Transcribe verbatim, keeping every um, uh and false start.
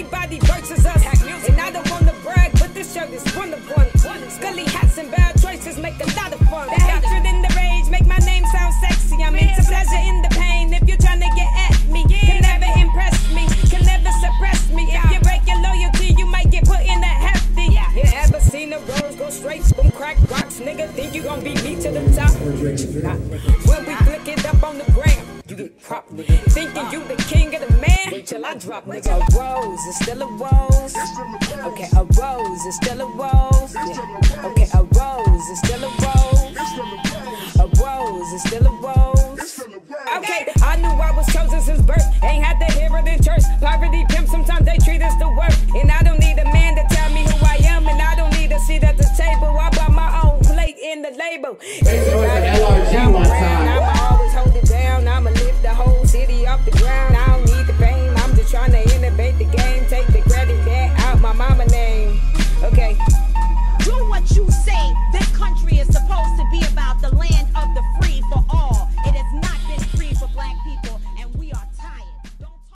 Everybody versus us. And I don't wanna brag, but this shirt is one of one. Scully hats and bad choices make a lot of fun. The hatred and the rage make my name sound sexy. I'm into pleasure in the pain. If you're trying to get at me, can never impress me, can never suppress me. If you break your loyalty, you might get put in a hefty. You ever seen a rose go straight, boom, crack rocks? Nigga, think you gon' beat me to the top? Nah. When we flick it up on the gram, you get cropped, nigga. Thinking you the king of the man? Wait till I drop, nigga. A rose is still a rose. Okay, a rose is still a rose. Yeah. Okay, a rose is still a rose. A rose is still a rose. Okay, I knew I was chosen since birth. Ain't had to hear it in church. Poverty pimp, sometimes they treat us the worst. And I don't need a man to tell me who I am. And I don't need a seat at the table. I bought my own plate in the label. L R G one.